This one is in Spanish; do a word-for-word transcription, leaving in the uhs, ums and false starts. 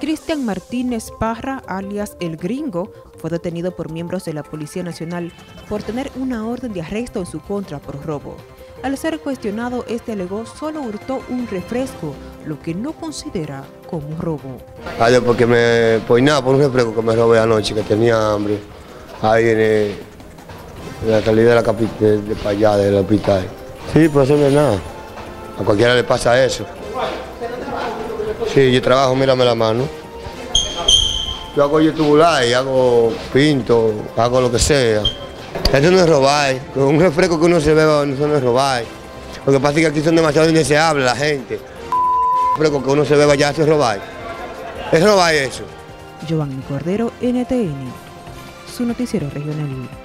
Cristian Martínez Parra, alias El Gringo, fue detenido por miembros de la Policía Nacional por tener una orden de arresto en su contra por robo. Al ser cuestionado, este alegó solo hurtó un refresco, lo que no considera como robo. Ay, porque me poinaba por un refresco que me robé anoche, que tenía hambre, ahí en, el, en la salida de la capital, de, de para allá, del hospital. Sí, pues eso no es nada. A cualquiera le pasa eso. Sí, yo trabajo, mírame la mano. Yo hago youtuber y hago pinto, hago lo que sea. Eso no es robar, con un refresco que uno se beba, eso no es robar. Lo que pasa es que aquí son demasiado indeseables la gente. Un refresco que uno se beba ya eso es robar. Es robar eso. Giovanni Cordero, N T N, su noticiero regional.